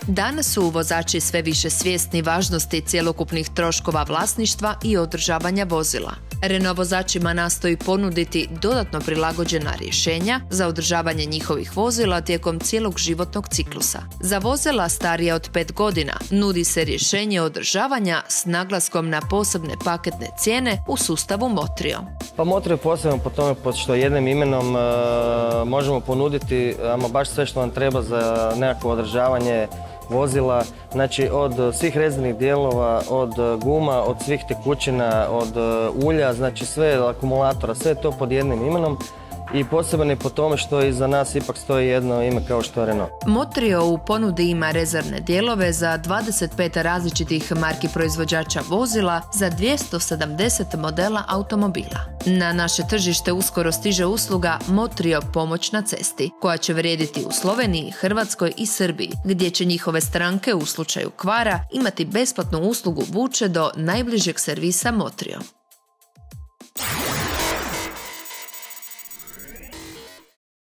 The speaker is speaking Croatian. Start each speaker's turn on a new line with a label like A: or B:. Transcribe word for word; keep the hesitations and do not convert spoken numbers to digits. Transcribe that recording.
A: Danas su vozači sve više svjesni važnosti cjelokupnih troškova vlasništva i održavanja vozila. Renault vozačima nastoji ponuditi dodatno prilagođena rješenja za održavanje njihovih vozila tijekom cijelog životnog ciklusa. Za vozila starija od pet godina nudi se rješenje održavanja s naglaskom na posebne paketne cijene u sustavu Motrio.
B: Pa Motrio je posebno po tome što jednim imenom e, možemo ponuditi ama baš sve što nam treba za nekakvo održavanje vozila, znači od svih rezervnih dijelova, od guma, od svih tekućina, od ulja, znači sve akumulatora, sve to pod jednim imenom. I poseban je po tome što iza nas ipak stoji jedno ime kao što je Renault.
A: Motrio u ponudi ima rezervne dijelove za dvadeset pet različitih marki proizvođača vozila za dvjesto sedamdeset modela automobila. Na naše tržište uskoro stiže usluga Motrio pomoć na cesti, koja će vrijediti u Sloveniji, Hrvatskoj i Srbiji, gdje će njihove stranke u slučaju kvara imati besplatnu uslugu vuče do najbližeg servisa Motrio.